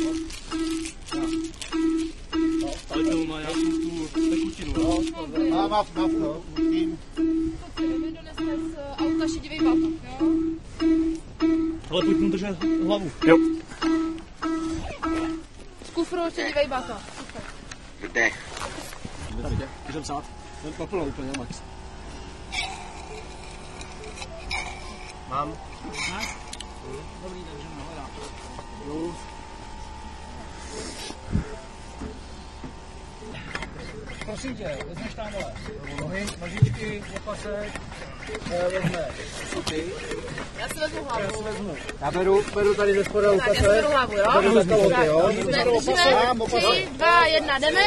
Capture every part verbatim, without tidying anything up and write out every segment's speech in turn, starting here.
Ale to má nějakou tu tekutinu. Má, má, má, no. Vy doneste z auta šedivý batoh, jo? Ale pojď mu držet hlavu. Jo. Z kufru šedivý batoh. Vdech. Můžem sát. Naplno úplně, Max. Mám. Dobrý, takže nahledám. Jo. Prosím tě, vezmeš tamhle nohy, nožičky, opasek, vezme ty. Já si vezmu hlavu. Já si vezmu. Já beru, beru tady ze spoda Tak, já si beru hlavu, jo? Beru ze kalhoty, jo? Držíme, tři, dva, jedna, jdeme.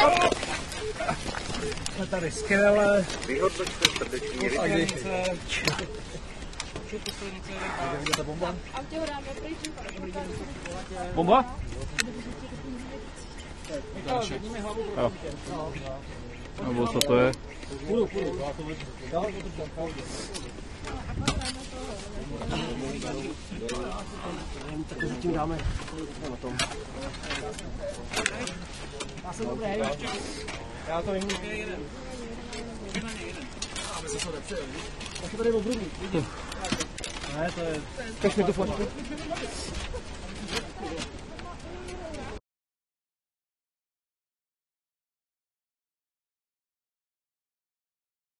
Jsme tady skvěle. Vyhodnoťte srdeční rytmy. Poslednice. Poslednice. Vidíte bomba? A v těho dáme pryč. Bomba? Jo. Nebo co to je? Půjdu, půjdu. Tak zatím dáme na tom. Já jsem dobrý. Já to vím. Tak je tady obrubník, vidíš? Ne, to je... Kaž mi tu fotku.